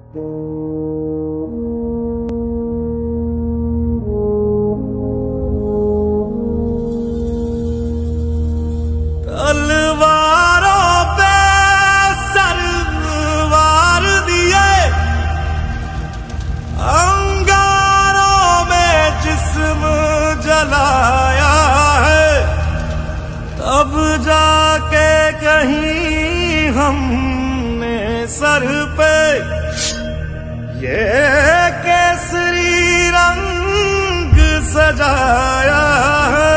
तलवारों पे सरवार दिए, अंगारों में जिस्म जलाया है, तब जाके कहीं हमने सर पे ये केसरी रंग सजाया है।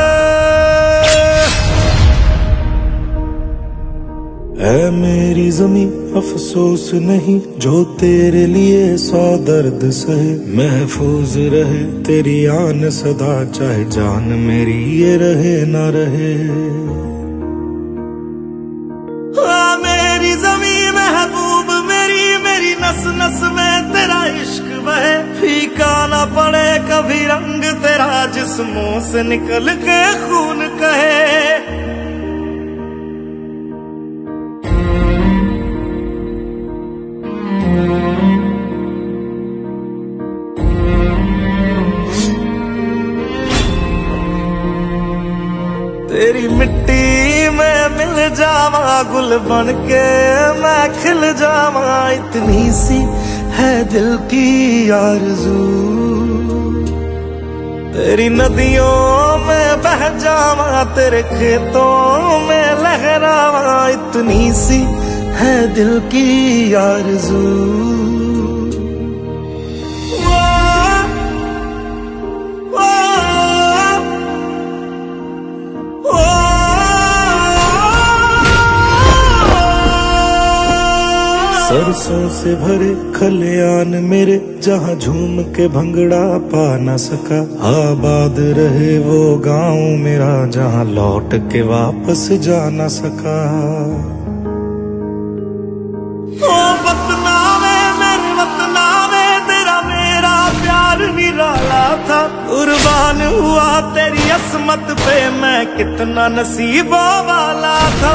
ऐ मेरी जमी अफसोस नहीं जो तेरे लिए 100 दर्द सहे, महफूज रहे तेरी आन सदा चाहे जान मेरी ये रहे ना रहे। मेरी जमी महबूब मेरी, मेरी नस नस में तेरा इश्क बहे, फीका ना पड़े कभी रंग तेरा जिस्मों से निकल के खून कहे। तेरी मिट्टी में मिल जावा गुल बनके मैं खिल जावा, इतनी सी है दिल की आरज़ू। तेरी नदियों में बह जावा तेरे खेतों में लहरावा, इतनी सी है दिल की आरज़ू। सरसों से भरे खलियान मेरे जहाँ झूम के भंगड़ा पा न सका, आबाद रहे वो गांव मेरा जहाँ लौट के वापस जा न सका। ओ वतना में मेरे वतना में तेरा मेरा प्यार निराला था, कुर्बान हुआ तेरी असमत पे मैं कितना नसीबों वाला था।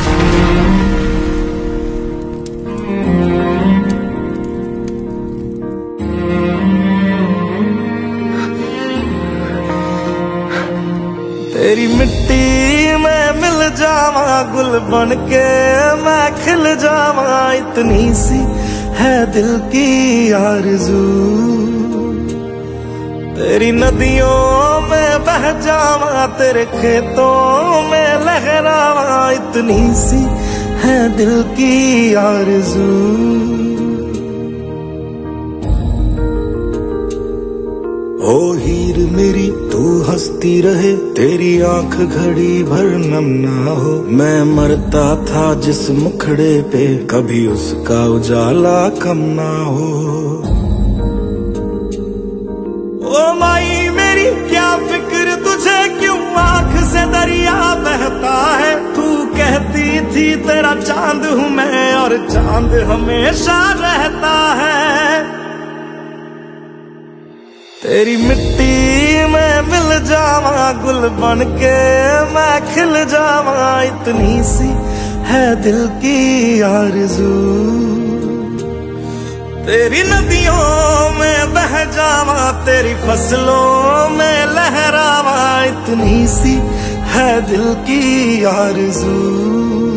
तेरी मिट्टी में मिल जावा गुल बनके मैं खिल जावा, इतनी सी है दिल की आरज़ू। तेरी नदियों में बह जावा तेरे खेतों में लहरावा, इतनी सी है दिल की आरज़ू। ओ हीर मेरी तू हंसती रहे तेरी आंख घड़ी भर नम ना हो, मैं मरता था जिस मुखड़े पे कभी उसका उजाला कम ना हो। ओ माई मेरी क्या फिक्र तुझे क्यों आंख से दरिया बहता है, तू कहती थी तेरा चांद हूँ मैं और चांद हमेशा रहता है। तेरी मिट्टी में मिल जावा गुल बनके मैं खिल जावा, इतनी सी है दिल की आरज़ू। तेरी नदियों में बह जावा तेरी फसलों में लहरावा, इतनी सी है दिल की आरज़ू।